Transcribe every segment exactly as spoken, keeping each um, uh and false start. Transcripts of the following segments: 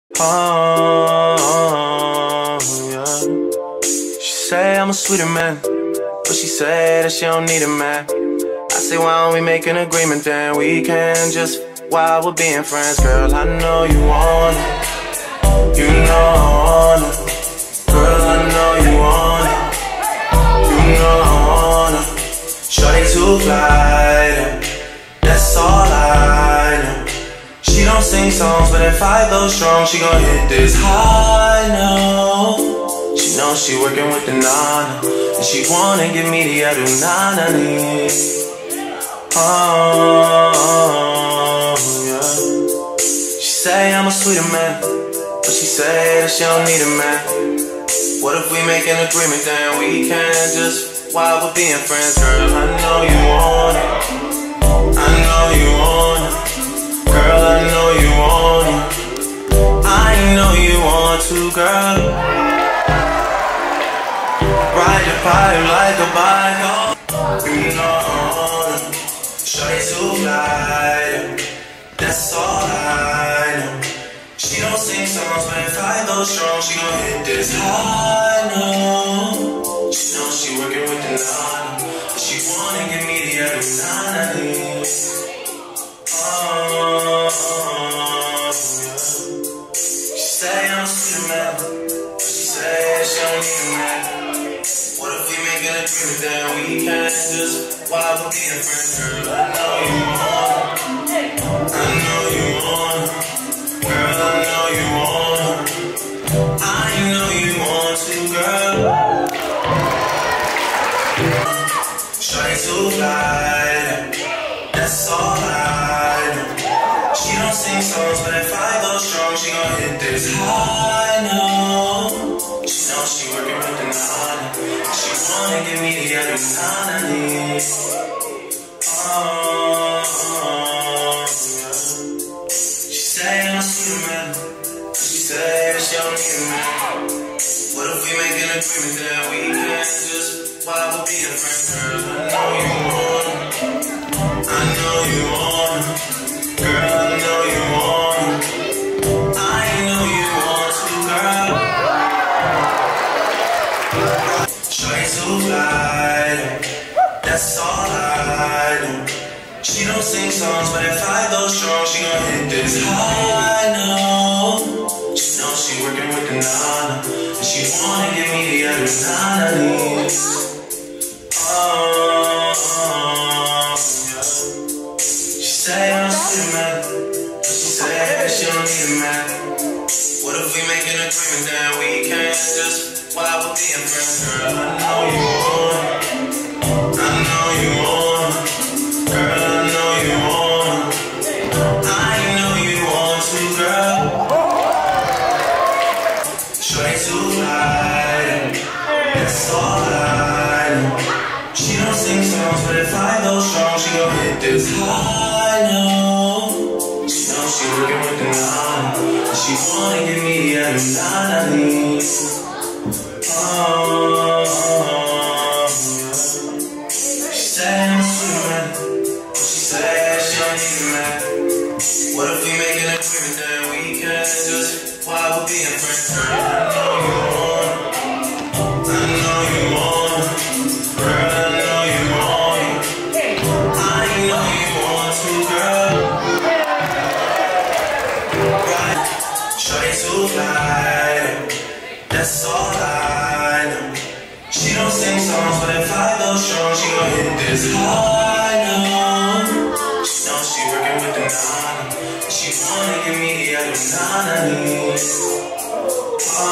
Oh, yeah. She say I'm a Sweeterman, but she say that she don't need a man. I say, why don't we make an agreement, then we can just, while we're being friends. Girl, I know you want it, you know I want it. Girl, I know you want it, you know I want it. Shorty too fly, that's all I know. She don't sing songs, but if I go strong, she gon' hit this high note. She knows she working with the nana, and she wanna give me the other nana. Oh, yeah. She say I'm a Sweeterman, but she say that she don't need a man. What if we make an agreement, then we can just, while we're being friends. Girl, I know you want it, I know you want it. Girl, I know you want it, I know you want to, girl. Ride the pipe like a bike, you know I want it. Shorty too fly, that's all I know. She don't sing songs, but if I go strong, she gon' hit this high note. She knows she working with the nana, but she wanna give me the other nana. Oh, yeah. She say I'm a Sweeterman, but she say she don't need a man. What if we make an agreement, then we can just, while we're being friends. Girl, I know you want it, I know you want it. Girl, I know you want it, I know you want to, girl. Shorty too fly, that's all I know. She don't sing songs, but if I go strong, she gon' hit this high note. She knows she working with the nana, she wanna give me the other nana. Oh, yeah. She say I'm a Sweeterman, but she say that she don't need a man. What if we make an agreement, then we can just, while we're being friends. Girl, I know you want it, I know you want it. Girl, I know you want it, I know you want to, girl. Shorty too fly, that's all I know. She don't sing songs, but if I go strong, she gon' hit this high note. She knows she working with the nana, and she wanna give me the other nana. Oh, yeah. She say I'm a Sweeterman, but she say that she don't need a man. What if we make an agreement, then we can just, while we're being friends. Girl, I know you want it, I know you want it. Girl, I know you want it, I know you want to, girl. Shorty too fly, that's all I know. She don't sing songs, but if I go strong, she gon' hit this high note. She knows she working with the nana, and she wanna give me the other nana. Oh, yeah. She say I'm a Sweeterman, but she say she don't need a man. What if we make an agreement, then we can just, while we're being friends. Girl, I know you want it, I know you want it. Girl, I know you want it, I know you want to, girl. Right. Shorty too fly, that's all I know. She don't sing songs, but if I go strong, she gon' hit this high note. She knows she working with the nana, and she wanna give me the other nana. Oh,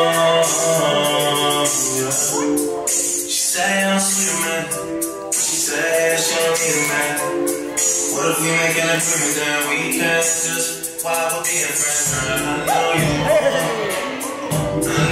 yeah. She say I'm a Sweeterman, but she say she don't need a man. What if we make an agreement, then we can just, while we're being friends. Girl, I know you want it, I